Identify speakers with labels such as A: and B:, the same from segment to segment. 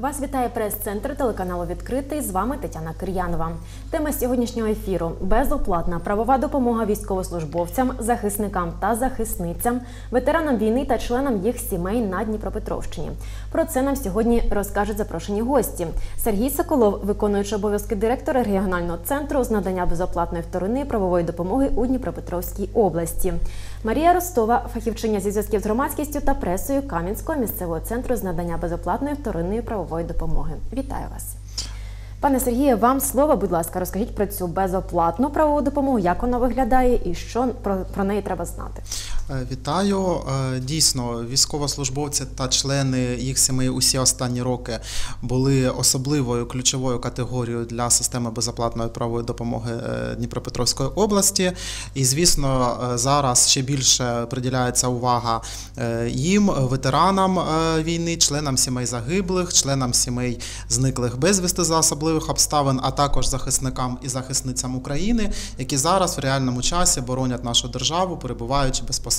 A: Вас вітає прес-центр телеканалу «Відкритий». З вами Тетяна Кир'янова. Тема сьогоднішнього ефіру – безоплатна правова допомога військовослужбовцям, захисникам та захисницям, ветеранам війни та членам їх сімей на Дніпропетровщині. Про це нам сьогодні розкажуть запрошені гості. Сергій Соколов, виконуючий обов'язки директора регіонального центру з надання безоплатної вторинної правової допомоги у Дніпропетровській області. Марія Ростова, фахівчиня зі зв'язків з громадськістю та пресою Кам'янського місцевого центру з надання безоплатної вторинної правової допомоги. Вітаю вас. Пане Сергіє, вам слово, будь ласка, розкажіть про цю безоплатну правову допомогу, як вона виглядає і що про неї треба знати.
B: Вітаю. Дійсно, військовослужбовці та члени їх сімей усі останні роки були особливою ключовою категорією для системи безоплатної правової допомоги Дніпропетровської області. І, звісно, зараз ще більше приділяється увага їм, ветеранам війни, членам сімей загиблих, членам сімей зниклих безвісти за особливих обставин, а також захисникам і захисницям України, які зараз в реальному часі боронять нашу державу, перебуваючи безпосередньо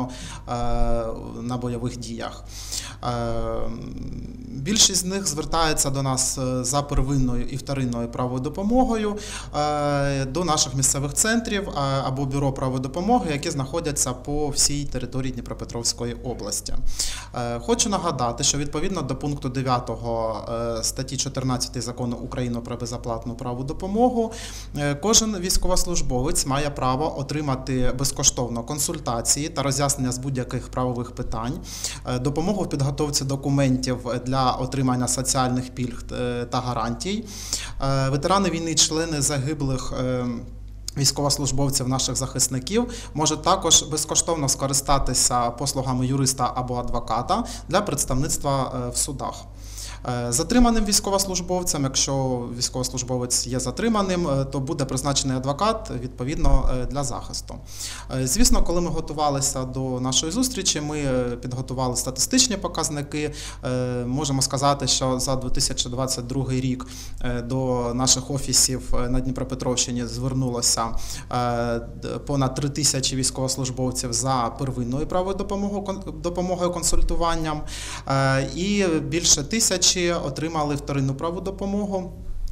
B: на бойових діях. Більшість з них звертається до нас за первинною і вторинною правовою допомогою до наших місцевих центрів або бюро правової допомоги, які знаходяться по всій території Дніпропетровської області. Хочу нагадати, що відповідно до пункту 9 статті 14 Закону України про безоплатну правову допомогу, кожен військовослужбовець має право отримати безкоштовно консультації та роз'яснення з будь-яких правових питань, допомогу в підготовці документів для отримання соціальних пільг та гарантій. Ветерани війни, члени загиблих військовослужбовців, наших захисників, можуть також безкоштовно скористатися послугами юриста або адвоката для представництва в судах. Затриманим військовослужбовцям, якщо військовослужбовець є затриманим, то буде призначений адвокат, відповідно, для захисту. Звісно, коли ми готувалися до нашої зустрічі, ми підготували статистичні показники. Можемо сказати, що за 2022 рік до наших офісів на Дніпропетровщині звернулося понад 3000 військовослужбовців за первинною правовою допомогою, консультуванням, і більше 1000 отримали вторинну правову допомогу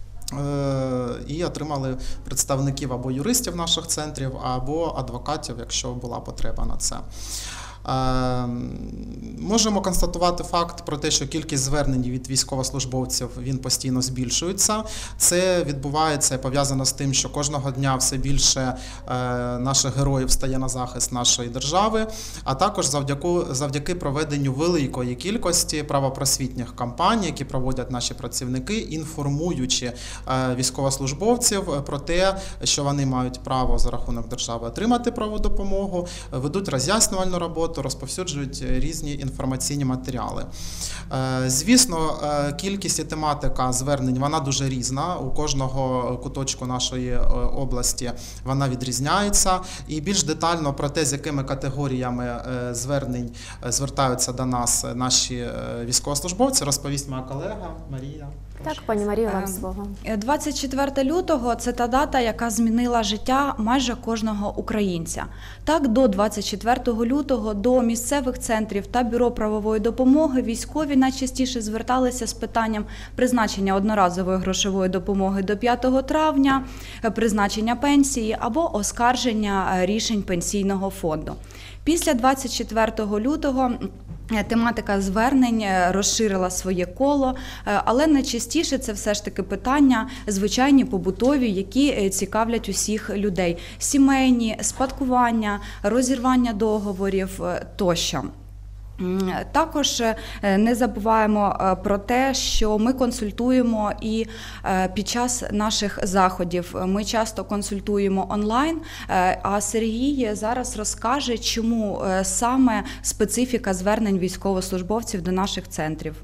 B: і отримали представників або юристів наших центрів, або адвокатів, якщо була потреба на це. Можемо констатувати факт про те, що кількість звернень від військовослужбовців він постійно збільшується. Це відбувається і пов'язано з тим, що кожного дня все більше наших героїв стає на захист нашої держави, а також завдяки проведенню великої кількості правопросвітніх кампаній, які проводять наші працівники, інформуючи військовослужбовців про те, що вони мають право за рахунок держави отримати правову допомогу, ведуть роз'яснювальну роботу, розповсюджують різні інформаційні матеріали. Звісно, кількість і тематика звернень, вона дуже різна. У кожного куточку нашої області вона відрізняється. І більш детально про те, з якими категоріями звернень звертаються до нас наші військовослужбовці, розповість моя колега Марія.
A: Так, пані Марія, вам слово.
C: 24 лютого – це та дата, яка змінила життя майже кожного українця. Так, до 24 лютого до місцевих центрів та бюро правової допомоги військові найчастіше зверталися з питанням призначення одноразової грошової допомоги до 5 травня, призначення пенсії або оскарження рішень пенсійного фонду. Після 24 лютого тематика звернень розширила своє коло, але найчастіше це все ж таки питання звичайні, побутові, які цікавлять усіх людей. Сімейні, спадкування, розірвання договорів тощо. Також не забуваємо про те, що ми консультуємо і під час наших заходів. Ми часто консультуємо онлайн, а Сергій зараз розкаже, чому саме специфіка звернень військовослужбовців до наших центрів.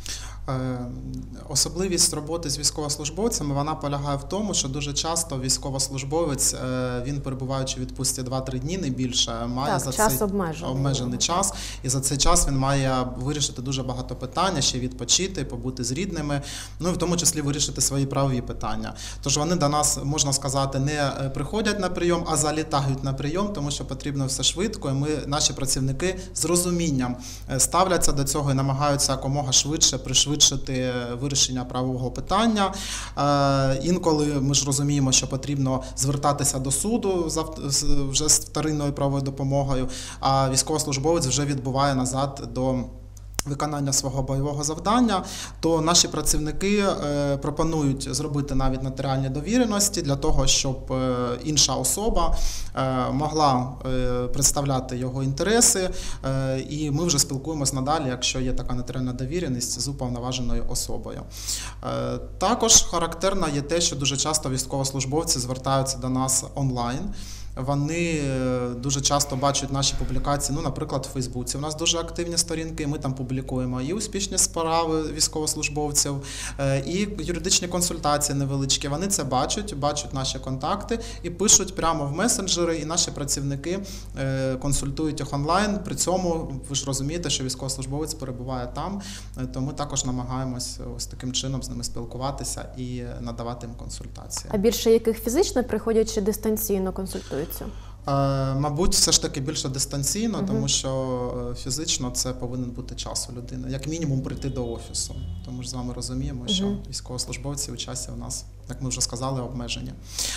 B: Особливість роботи з військовослужбовцями, вона полягає в тому, що дуже часто військовослужбовець, він перебуваючи в відпустці 2-3 дні, не більше, має за цей обмежений час, і за цей час він має вирішити дуже багато питань, ще відпочити, побути з рідними, ну і в тому числі вирішити свої правові питання. Тож вони до нас, можна сказати, не приходять на прийом, а залітають на прийом, тому що потрібно все швидко, і наші працівники з розумінням ставляться до цього і намагаються якомога швидше пришвидшити пришвидшити вирішення правового питання. Інколи ми ж розуміємо, що потрібно звертатися до суду вже з вторинною правовою допомогою, а військовослужбовець вже відбуває назад до виконання свого бойового завдання, то наші працівники пропонують зробити навіть нотаріальні довіреності для того, щоб інша особа могла представляти його інтереси, і ми вже спілкуємось надалі, якщо є така нотаріальна довіреність з уповноваженою особою. Також характерно є те, що дуже часто військовослужбовці звертаються до нас онлайн. Вони дуже часто бачать наші публікації, наприклад, в Фейсбуці. У нас дуже активні сторінки, ми там публікуємо і успішні справи військовослужбовців, і юридичні консультації невеличкі. Вони це бачать наші контакти і пишуть прямо в месенджери, і наші працівники консультують їх онлайн. При цьому, ви ж розумієте, що військовослужбовець перебуває там, то ми також намагаємось ось таким чином з ними спілкуватися і надавати їм консультації.
A: А більше яких фізично приходять чи дистанційно консультуються?
B: Мабуть, все ж таки більше дистанційно, тому що фізично це повинен бути час у людини. Як мінімум прийти до офісу. Тому ж з вами розуміємо, що військовослужбовці у часі у нас, як ми вже сказали, обмежені.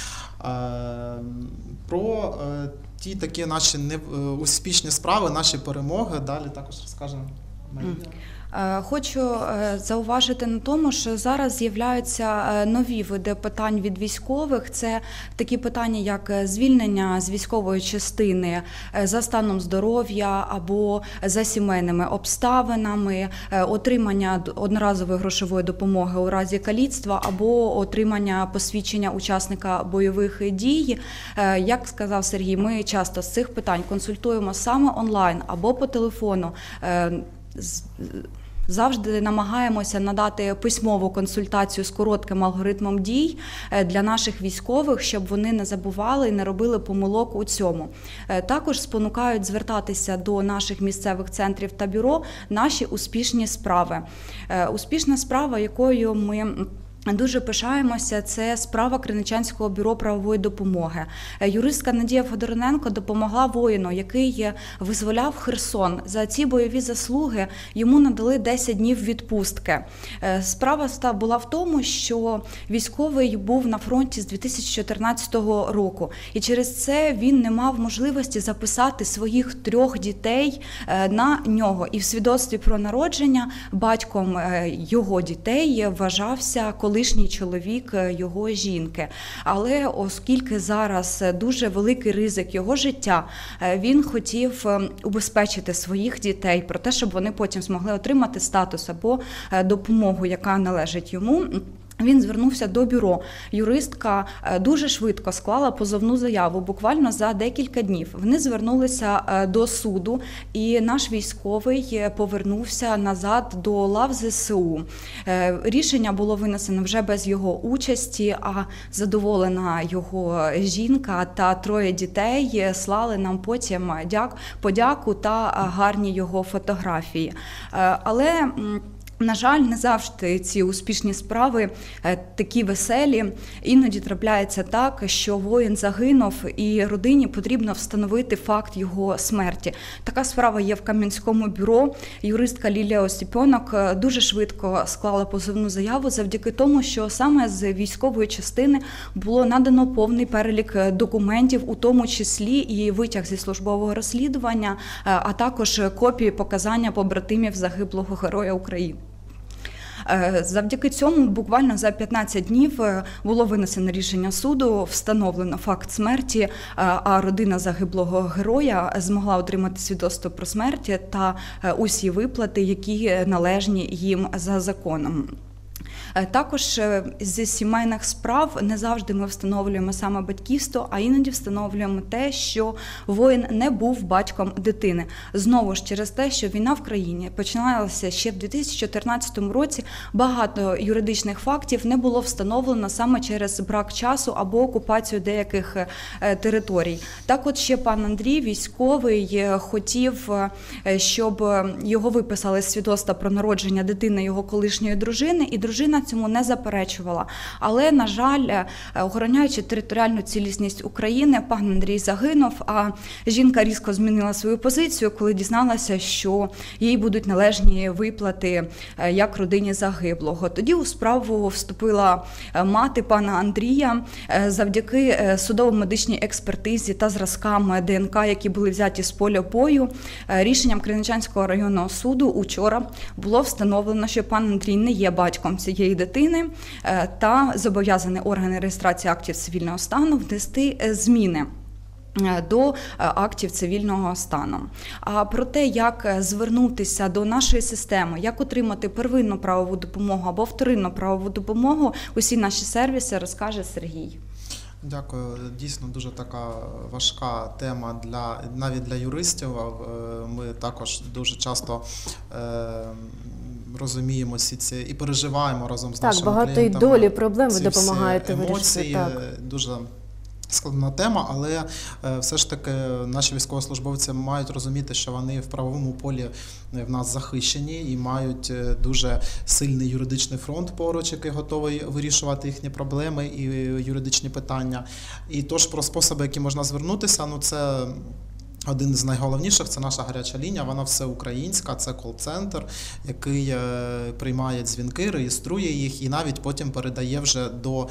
B: Про ті такі наші успішні справи, наші перемоги далі також розкажемо Марія.
C: Хочу зауважити на тому, що зараз з'являються нові види питань від військових. Це такі питання, як звільнення з військової частини за станом здоров'я або за сімейними обставинами, отримання одноразової грошової допомоги у разі каліцтва або отримання посвідчення учасника бойових дій. Як сказав Сергій, ми часто з цих питань консультуємо саме онлайн або по телефону. Завжди намагаємося надати письмову консультацію з коротким алгоритмом дій для наших військових, щоб вони не забували і не робили помилок у цьому. Також спонукають звертатися до наших місцевих центрів та бюро наші успішні справи. Успішна справа, якою ми дуже пишаємося, це справа Криничанського бюро правової допомоги. Юристка Надія Федоренко допомогла воїну, який визволяв Херсон. За ці бойові заслуги йому надали 10 днів відпустки. Справа була в тому, що військовий був на фронті з 2014 року. І через це він не мав можливості записати своїх 3 дітей на нього. І в свідоцтві про народження батьком його дітей вважався колишній чоловік його жінки. Але оскільки зараз дуже великий ризик його життя, він хотів убезпечити своїх дітей про те, щоб вони потім змогли отримати статус або допомогу, яка належить йому. Він звернувся до бюро. Юристка дуже швидко склала позовну заяву, буквально за декілька днів. Вони звернулися до суду, і наш військовий повернувся назад до лав ЗСУ. Рішення було винесено вже без його участі, а задоволена його жінка та 3 дітей слали нам потім подяку та гарні його фотографії. Але на жаль, не завжди ці успішні справи такі веселі. Іноді трапляється так, що воїн загинув і родині потрібно встановити факт його смерті. Така справа є в Кам'янському бюро. Юристка Лілія Остіпьонок дуже швидко склала позовну заяву завдяки тому, що саме з військової частини було надано повний перелік документів, у тому числі і витяг зі службового розслідування, а також копії показання побратимів загиблого Героя України. Завдяки цьому буквально за 15 днів було винесено рішення суду, встановлено факт смерті, а родина загиблого героя змогла отримати свідоцтво про смерть та усі виплати, які належні їм за законом. Також зі сімейних справ не завжди ми встановлюємо саме батьківство, а іноді встановлюємо те, що воїн не був батьком дитини. Знову ж через те, що війна в країні починалася ще в 2014 році, багато юридичних фактів не було встановлено саме через брак часу або окупацію деяких територій. Так от ще пан Андрій, військовий, хотів, щоб його виписали з свідоцтва про народження дитини його колишньої дружини, і дружина дружина цьому не заперечувала. Але, на жаль, охороняючи територіальну цілісність України, пан Андрій загинув, а жінка різко змінила свою позицію, коли дізналася, що їй будуть належні виплати як родині загиблого. Тоді у справу вступила мати пана Андрія. Завдяки судово-медичній експертизі та зразкам ДНК, які були взяті з поля бою, рішенням Криничанського районного суду учора було встановлено, що пан Андрій не є батьком цієї дитини та зобов'язані органи реєстрації актів цивільного стану внести зміни до актів цивільного стану. А про те, як звернутися до нашої системи, як отримати первинну правову допомогу або вторинну правову допомогу, усі наші сервіси розкаже Сергій.
B: Дякую. Дійсно, дуже така важка тема навіть для юристів. Ми також дуже часто розуміємо всі ці і переживаємо разом з нашими клієнтами.
A: Так, багато і долі проблем ви допомагаєте
B: вирішити.
A: Так.
B: Дуже складна тема, але все ж таки наші військовослужбовці мають розуміти, що вони в правовому полі в нас захищені і мають дуже сильний юридичний фронт поруч, який готовий вирішувати їхні проблеми і юридичні питання. І тож про способи, які можна звернутися, це один з найголовніших – це наша гаряча лінія, вона всеукраїнська, це кол-центр, який приймає дзвінки, реєструє їх і навіть потім передає вже до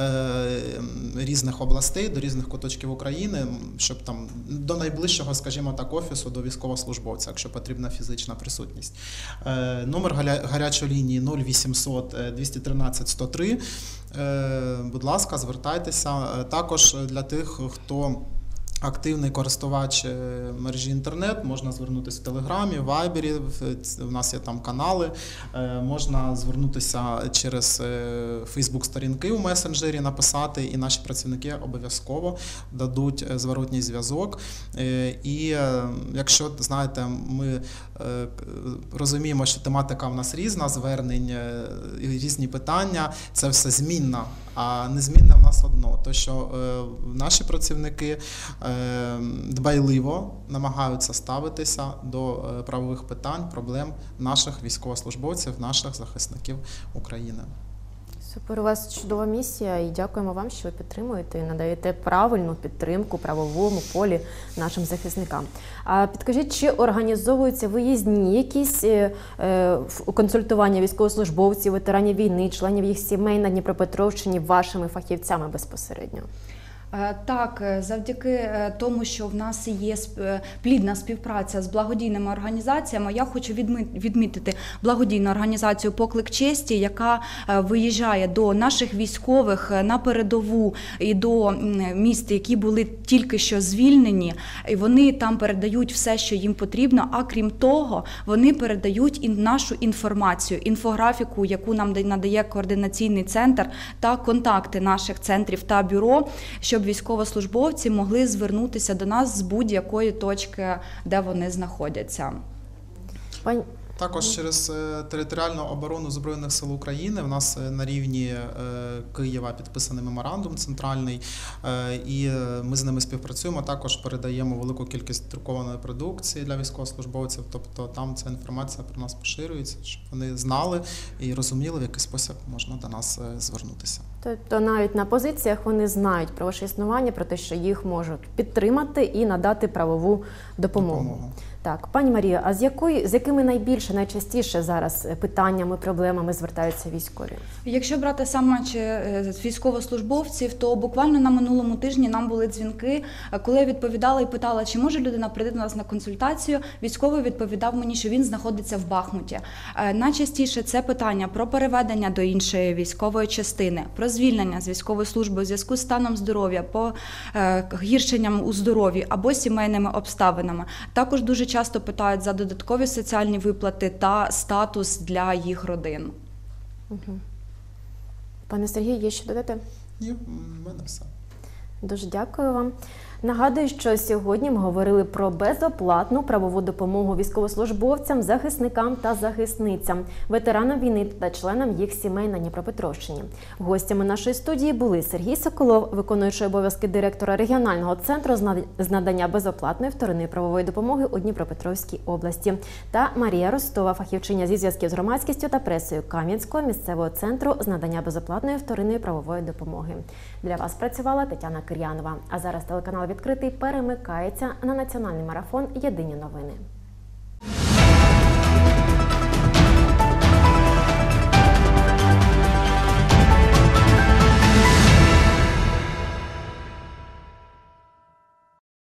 B: різних областей, до різних куточків України, щоб там до найближчого, скажімо так, офісу, до військовослужбовця, якщо потрібна фізична присутність. Номер гарячої лінії 0800 213 103. Будь ласка, звертайтеся. Також для тих, хто активний користувач мережі інтернет, можна звернутися в Телеграмі, в Вайбері, у нас є там канали, можна звернутися через Фейсбук-сторінки у месенджері, написати, і наші працівники обов'язково дадуть зворотній зв'язок. І якщо, знаєте, ми розуміємо, що тематика в нас різна, звернень, різні питання, це все змінна, а незмінне в нас одно, то що наші працівники дбайливо намагаються ставитися до правових питань, проблем наших військовослужбовців, наших захисників України.
A: Супер, у вас чудова місія і дякуємо вам, що ви підтримуєте і надаєте правильну підтримку в правовому полі нашим захисникам. А підкажіть, чи організовуються виїзні якісь консультування військовослужбовців, ветеранів війни, членів їх сімей на Дніпропетровщині вашими фахівцями безпосередньо?
C: Так, завдяки тому, що в нас є плідна співпраця з благодійними організаціями, я хочу відмітити благодійну організацію «Поклик честі», яка виїжджає до наших військових на передову і до міст, які були тільки що звільнені, і вони там передають все, що їм потрібно, а крім того, вони передають і нашу інформацію, інфографіку, яку нам надає координаційний центр та контакти наших центрів та бюро, щоб військовослужбовці могли звернутися до нас з будь-якої точки, де вони знаходяться.
B: Також через територіальну оборону Збройних сил України в нас на рівні Києва підписаний меморандум центральний, і ми з ними співпрацюємо, також передаємо велику кількість друкованої продукції для військовослужбовців, тобто там ця інформація про нас поширюється, щоб вони знали і розуміли, в який спосіб можна до нас звернутися.
A: Тобто навіть на позиціях вони знають про ваше існування, про те, що їх можуть підтримати і надати правову допомогу. Так, пані Марія, а з якими найчастіше зараз питаннями, проблемами звертаються військові?
C: Якщо брати саме з військовослужбовців, то буквально на минулому тижні нам були дзвінки, коли я відповідала і питала, чи може людина прийти до нас на консультацію, військовий відповідав мені, що він знаходиться в Бахмуті. Найчастіше це питання про переведення до іншої військової частини, про звільнення з військової служби у зв'язку з станом здоров'я, погіршенням у здоров'ї або сімейними обставинами. Також дуже часто питають за додаткові соціальні виплати та статус для їх родин.
A: Угу. Пане Сергію, є що додати?
B: Ні, в мене все.
A: Дуже дякую вам. Нагадую, що сьогодні ми говорили про безоплатну правову допомогу військовослужбовцям, захисникам та захисницям, ветеранам війни та членам їх сімей на Дніпропетровщині. Гостями нашої студії були Сергій Соколов, виконуючий обов'язки директора регіонального центру з надання безоплатної вторинної правової допомоги у Дніпропетровській області, та Марія Ростова, фахівчиня зі зв'язків з громадськістю та пресою Кам'янського місцевого центру з надання безоплатної вторинної правової допомоги. Для вас працювала Тетяна Кир'янова. А зараз телеканал «Відкритий» перемикається на національний марафон «Єдині новини».